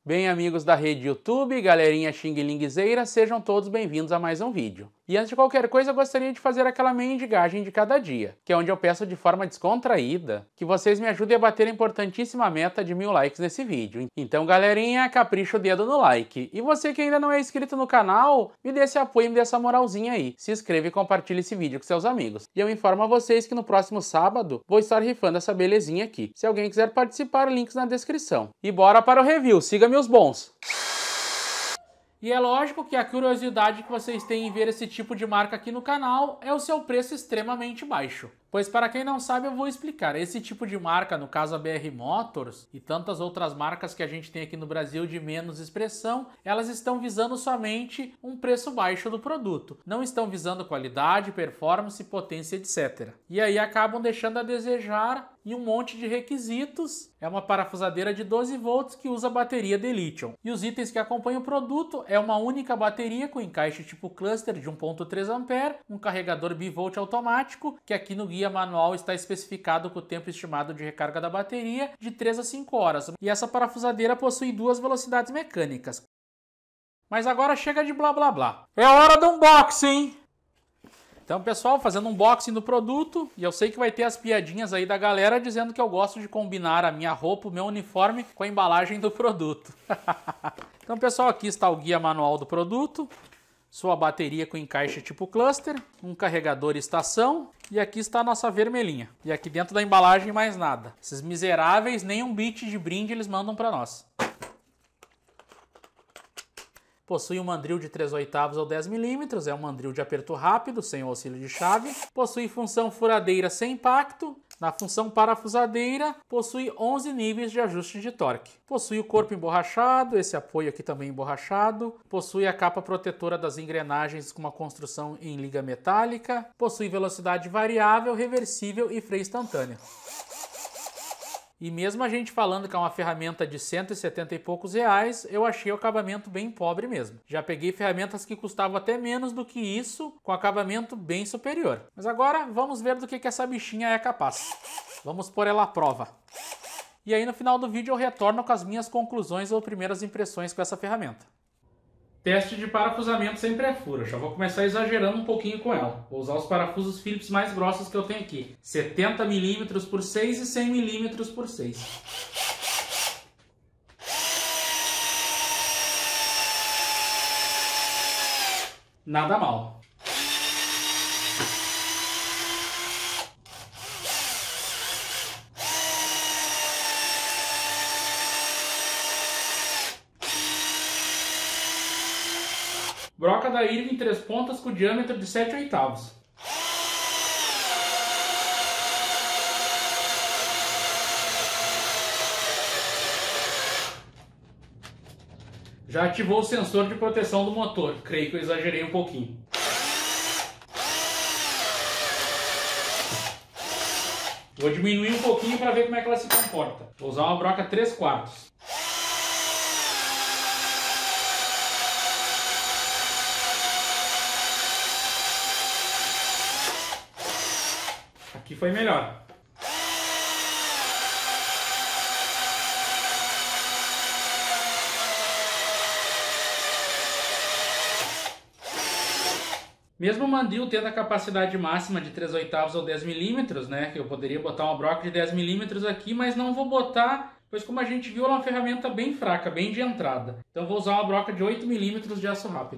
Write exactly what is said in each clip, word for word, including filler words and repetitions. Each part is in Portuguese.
Bem, amigos da rede YouTube, galerinha xing-linguezeira, sejam todos bem-vindos a mais um vídeo. E antes de qualquer coisa, eu gostaria de fazer aquela mendigagem de cada dia, que é onde eu peço de forma descontraída que vocês me ajudem a bater a importantíssima meta de mil likes nesse vídeo. Então, galerinha, capricha o dedo no like. E você que ainda não é inscrito no canal, me dê esse apoio, me dê essa moralzinha aí. Se inscreva e compartilhe esse vídeo com seus amigos. E eu informo a vocês que no próximo sábado vou estar rifando essa belezinha aqui. Se alguém quiser participar, links na descrição. E bora para o review, siga meus bons! E é lógico que a curiosidade que vocês têm em ver esse tipo de marca aqui no canal é o seu preço extremamente baixo. Pois para quem não sabe, eu vou explicar. Esse tipo de marca, no caso a B R Motors e tantas outras marcas que a gente tem aqui no Brasil de menos expressão, elas estão visando somente um preço baixo do produto. Não estão visando qualidade, performance, potência, etcétera. E aí acabam deixando a desejar e um monte de requisitos. É uma parafusadeira de doze volts que usa bateria de lítio. E os itens que acompanham o produto é uma única bateria com encaixe tipo cluster de um ponto três amperes, um carregador bivolt automático, que aqui no guia manual está especificado com o tempo estimado de recarga da bateria de três a cinco horas. E essa parafusadeira possui duas velocidades mecânicas. Mas agora chega de blá blá blá. É hora do unboxing! Então, pessoal, fazendo um unboxing do produto, e eu sei que vai ter as piadinhas aí da galera dizendo que eu gosto de combinar a minha roupa, o meu uniforme, com a embalagem do produto. Então, pessoal, aqui está o guia manual do produto, sua bateria com encaixe tipo cluster, um carregador estação, e aqui está a nossa vermelhinha. E aqui dentro da embalagem mais nada. Esses miseráveis, nem um bit de brinde eles mandam para nós. Possui um mandril de três oitavos ou dez milímetros, é um mandril de aperto rápido, sem o auxílio de chave. Possui função furadeira sem impacto. Na função parafusadeira, possui onze níveis de ajuste de torque. Possui o corpo emborrachado, esse apoio aqui também emborrachado. Possui a capa protetora das engrenagens com uma construção em liga metálica. Possui velocidade variável, reversível e freio instantâneo. E mesmo a gente falando que é uma ferramenta de cento e setenta e poucos reais, eu achei o acabamento bem pobre mesmo. Já peguei ferramentas que custavam até menos do que isso, com acabamento bem superior. Mas agora vamos ver do que, que essa bichinha é capaz. Vamos pôr ela à prova. E aí no final do vídeo eu retorno com as minhas conclusões ou primeiras impressões com essa ferramenta. Teste de parafusamento sem pré-furo. Já vou começar exagerando um pouquinho com ela. Vou usar os parafusos Phillips mais grossos que eu tenho aqui. setenta milímetros por seis e cem milímetros por seis. Nada mal. Broca da Irving três pontas com diâmetro de sete oitavos. Já ativou o sensor de proteção do motor. Creio que eu exagerei um pouquinho. Vou diminuir um pouquinho para ver como é que ela se comporta. Vou usar uma broca três quartos. Aqui foi melhor. Mesmo o mandril tendo a capacidade máxima de três oitavos ou dez milímetros, né? Que eu poderia botar uma broca de dez milímetros aqui, mas não vou botar, pois como a gente viu, ela é uma ferramenta bem fraca, bem de entrada. Então vou usar uma broca de oito milímetros de aço rápido.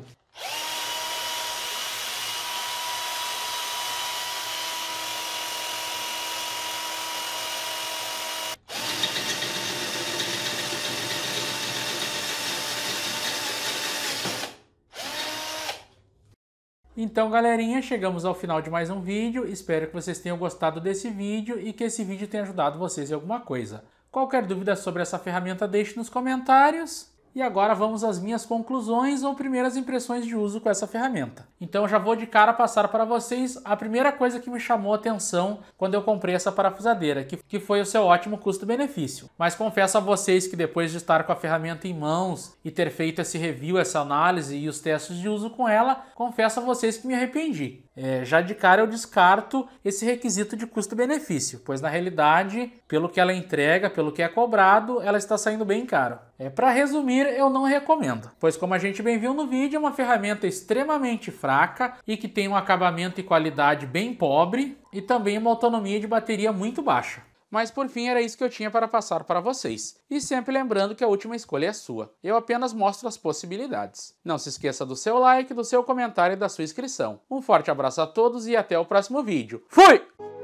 Então, galerinha, chegamos ao final de mais um vídeo. Espero que vocês tenham gostado desse vídeo e que esse vídeo tenha ajudado vocês em alguma coisa. Qualquer dúvida sobre essa ferramenta, deixe nos comentários. E agora vamos às minhas conclusões ou primeiras impressões de uso com essa ferramenta. Então eu já vou de cara passar para vocês a primeira coisa que me chamou a atenção quando eu comprei essa parafusadeira, que, que foi o seu ótimo custo-benefício. Mas confesso a vocês que depois de estar com a ferramenta em mãos e ter feito esse review, essa análise e os testes de uso com ela, confesso a vocês que me arrependi. É, já de cara eu descarto esse requisito de custo-benefício, pois na realidade, pelo que ela entrega, pelo que é cobrado, ela está saindo bem caro. É, para resumir, eu não recomendo, pois como a gente bem viu no vídeo, é uma ferramenta extremamente fraca e que tem um acabamento e qualidade bem pobre e também uma autonomia de bateria muito baixa. Mas por fim era isso que eu tinha para passar para vocês. E sempre lembrando que a última escolha é sua. Eu apenas mostro as possibilidades. Não se esqueça do seu like, do seu comentário e da sua inscrição. Um forte abraço a todos e até o próximo vídeo. Fui!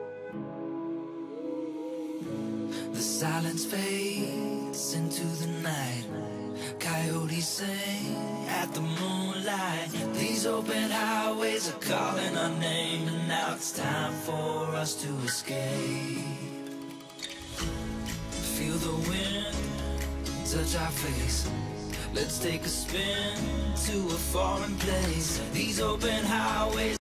The silence fades into the night. Coyotes sing at the moonlight. These open highways are calling our name, and now it's time for us to escape. Feel the wind touch our face. Let's take a spin to a foreign place. These open highways